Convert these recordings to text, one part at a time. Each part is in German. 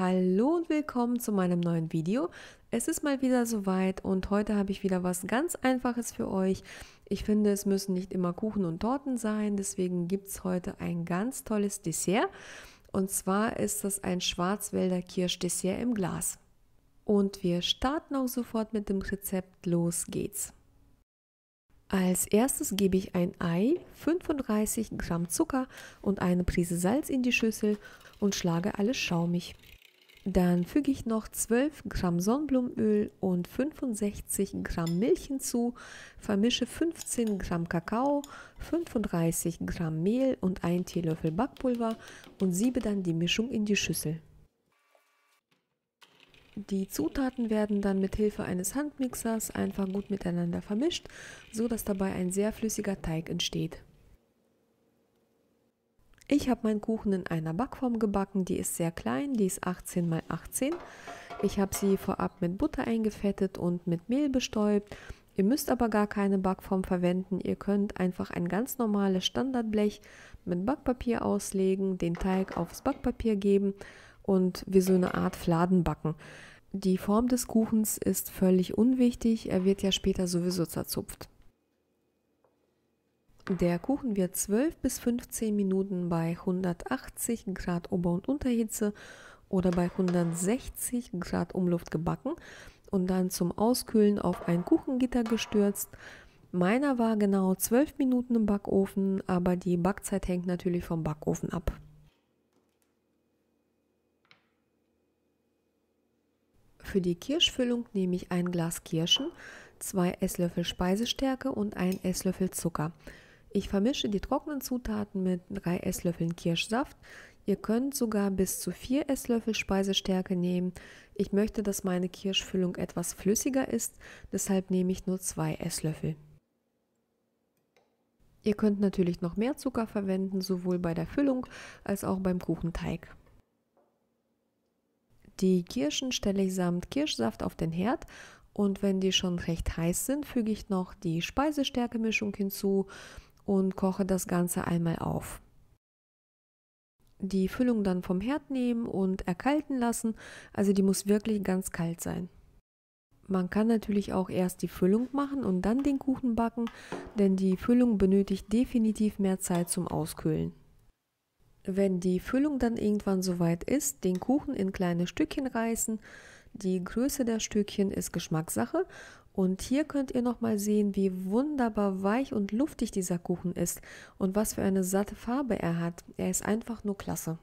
Hallo und willkommen zu meinem neuen Video. Es ist mal wieder soweit und heute habe ich wieder was ganz Einfaches für euch. Ich finde, es müssen nicht immer Kuchen und Torten sein, deswegen gibt es heute ein ganz tolles Dessert. Und zwar ist das ein Schwarzwälder Kirschdessert im Glas. Und wir starten auch sofort mit dem Rezept. Los geht's. Als erstes gebe ich ein Ei, 35 Gramm Zucker und eine Prise Salz in die Schüssel und schlage alles schaumig. Dann füge ich noch 12 Gramm Sonnenblumenöl und 65 Gramm Milch hinzu, vermische 15 Gramm Kakao, 35 Gramm Mehl und 1 Teelöffel Backpulver und siebe dann die Mischung in die Schüssel. Die Zutaten werden dann mit Hilfe eines Handmixers einfach gut miteinander vermischt, so dass dabei ein sehr flüssiger Teig entsteht. Ich habe meinen Kuchen in einer Backform gebacken, die ist sehr klein, die ist 18 x 18. Ich habe sie vorab mit Butter eingefettet und mit Mehl bestäubt. Ihr müsst aber gar keine Backform verwenden, ihr könnt einfach ein ganz normales Standardblech mit Backpapier auslegen, den Teig aufs Backpapier geben und wie so eine Art Fladen backen. Die Form des Kuchens ist völlig unwichtig, er wird ja später sowieso zerzupft. Der Kuchen wird 12 bis 15 Minuten bei 180 Grad Ober- und Unterhitze oder bei 160 Grad Umluft gebacken und dann zum Auskühlen auf ein Kuchengitter gestürzt. Meiner war genau 12 Minuten im Backofen, aber die Backzeit hängt natürlich vom Backofen ab. Für die Kirschfüllung nehme ich ein Glas Kirschen, 2 Esslöffel Speisestärke und 1 Esslöffel Zucker. Ich vermische die trockenen Zutaten mit 3 Esslöffeln Kirschsaft. Ihr könnt sogar bis zu 4 Esslöffel Speisestärke nehmen. Ich möchte, dass meine Kirschfüllung etwas flüssiger ist, deshalb nehme ich nur 2 Esslöffel. Ihr könnt natürlich noch mehr Zucker verwenden, sowohl bei der Füllung als auch beim Kuchenteig. Die Kirschen stelle ich samt Kirschsaft auf den Herd und wenn die schon recht heiß sind, füge ich noch die Speisestärkemischung hinzu und koche das Ganze einmal auf. Die Füllung dann vom Herd nehmen und erkalten lassen, also die muss wirklich ganz kalt sein. Man kann natürlich auch erst die Füllung machen und dann den Kuchen backen, denn die Füllung benötigt definitiv mehr Zeit zum Auskühlen. Wenn die Füllung dann irgendwann soweit ist, den Kuchen in kleine Stückchen reißen. Die Größe der Stückchen ist Geschmackssache und hier könnt ihr nochmal sehen, wie wunderbar weich und luftig dieser Kuchen ist und was für eine satte Farbe er hat. Er ist einfach nur klasse.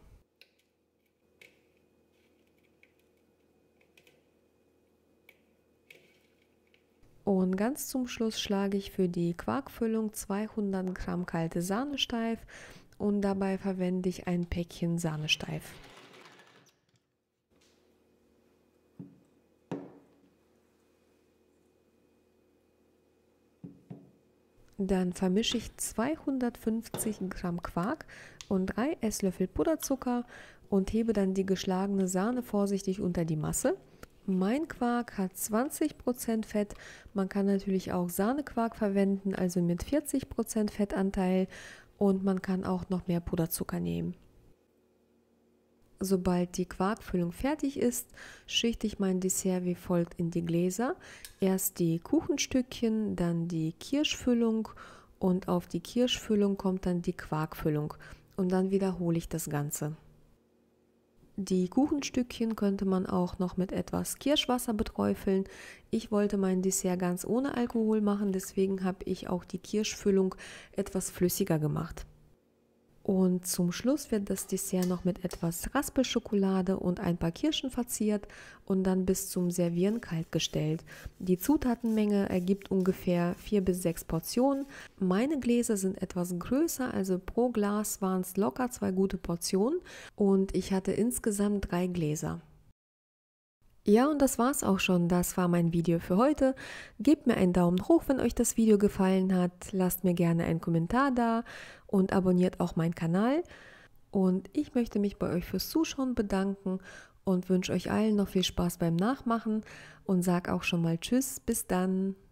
Und ganz zum Schluss schlage ich für die Quarkfüllung 200 Gramm kalte Sahne steif und dabei verwende ich ein Päckchen Sahnesteif. Dann vermische ich 250 Gramm Quark und 3 Esslöffel Puderzucker und hebe dann die geschlagene Sahne vorsichtig unter die Masse. Mein Quark hat 20% Fett, man kann natürlich auch Sahnequark verwenden, also mit 40% Fettanteil und man kann auch noch mehr Puderzucker nehmen. Sobald die Quarkfüllung fertig ist, schichte ich mein Dessert wie folgt in die Gläser. Erst die Kuchenstückchen, dann die Kirschfüllung und auf die Kirschfüllung kommt dann die Quarkfüllung und dann wiederhole ich das Ganze. Die Kuchenstückchen könnte man auch noch mit etwas Kirschwasser beträufeln. Ich wollte mein Dessert ganz ohne Alkohol machen, deswegen habe ich auch die Kirschfüllung etwas flüssiger gemacht. Und zum Schluss wird das Dessert noch mit etwas Raspelschokolade und ein paar Kirschen verziert und dann bis zum Servieren kalt gestellt. Die Zutatenmenge ergibt ungefähr 4 bis 6 Portionen. Meine Gläser sind etwas größer, also pro Glas waren es locker 2 gute Portionen und ich hatte insgesamt 3 Gläser. Ja, und das war's auch schon. Das war mein Video für heute. Gebt mir einen Daumen hoch, wenn euch das Video gefallen hat. Lasst mir gerne einen Kommentar da und abonniert auch meinen Kanal. Und ich möchte mich bei euch fürs Zuschauen bedanken und wünsche euch allen noch viel Spaß beim Nachmachen und sag auch schon mal Tschüss, bis dann.